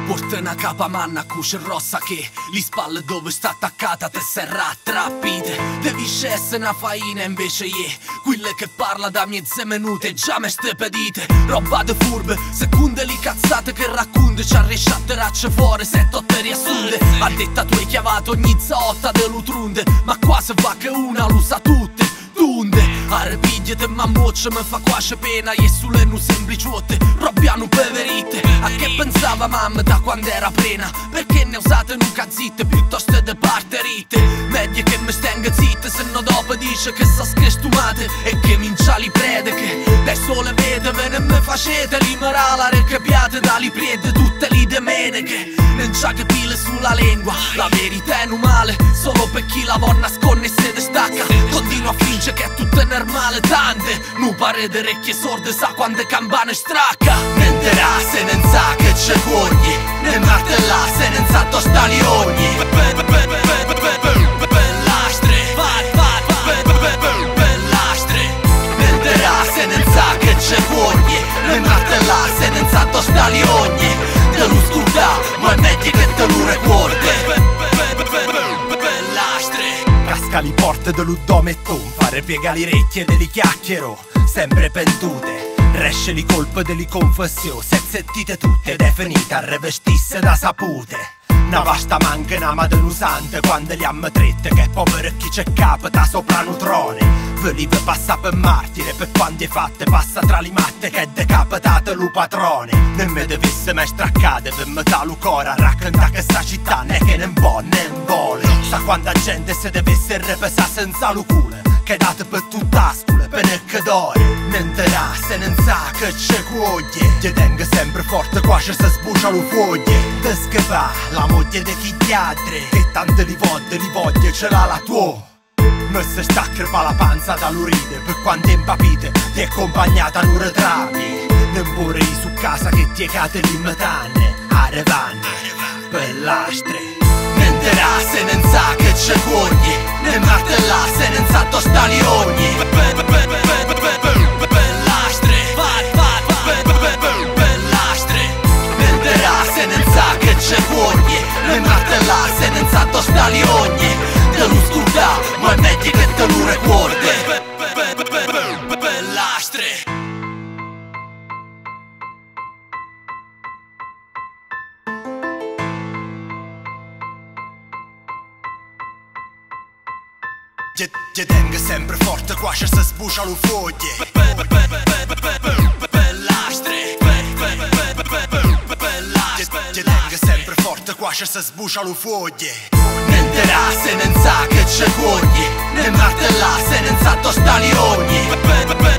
Porta una capamanna cuce rossa che li spalle dove sta attaccata te serra trappite. Devi essere una faina invece quelle che parla da miezze minute già me ste pedite. Roba de furbe, seconde li cazzate che racconte. Ci arresce a teracce fuori, 7-8 riassunde. Ha detta tu hai chiavato ogni zotta dell'utrunde, ma qua se va che una lo sa tutte. Tunde, arrepigliate ma moccia me fa quasi pena. E sulle nu sempliciotte, robbiano peverite. A che pensava mamma da quando era plena? Perché ne usate nuca zitte piuttosto de parterite? Meglio che me stenga zitte, se no dopo dice che sa screstumate e che mincia li prediche. Dai sole vede, ve ne me facete l'imerala reccapiate dali priede tutte li demeniche. Non c'ha che pile sulla lingua, la verità è un male solo per chi la vuol nasconde e se destacca. Continua a fingere che è tutto normale, tante nu pare d'orecchie sorde, sa quante campane stracca. Menterà se non sa che c'è cogni, ne martella se non sa tostali ogni. Bellastre, bellastre. Menterà se non sa che c'è cogni, ne martella se non sa tostali ogni. Te lo scorda, ma è meglio che te lo ricordi. Casca li porte dell'uddome e ton, fare piega le orecchie delle chiacchiero, sempre pentute. Resce li colpe delle confessioni, se sentite tutte ed è finita, revestisse da sapute. Una vasta manca una madre usante quando li ammetrette, che povero chi c'è capita sopra un trone. Veniva passa per martire, per quando è fatte passa tra le matte che è decapitate lo patrone. Non mi devisse mai straccare per metà lo cora, racconta che sta città ne che ne può ne vuole. Sa quanta gente se devesse repesare senza lo culo, che date per tutta scuola, per ne che d'ore. N'enterà se non sa che c'è cuoglie, ti tenga sempre forte quasi se sbucia lo foglie. Te schifà la moglie di chi gli altri, che tante li voglie ce l'ha la tua. Me se sta a crepare la panza dall'uride, per quante impapite ti è accompagnata a trami. Non pure su casa che ti cate li metanne, arevanne, bellastre. Menterà se non sa che c'è cogni, ne martella se non sa tostali ogni. Bellastre, bellastre. Menterà se non sa che c'è cogni, ne martella se non sa tostali ogni. Te lo scorda, ma è meglio che te lo ricordi. Bellastre. Ti tenga sempre forte quasi se sbucia lo foglie. Bellastre. Ti tenga sempre forte quasi se sbucia lo foglie. Menterà se non sa che c'è cogni, ne martella se non sa tostali ogni.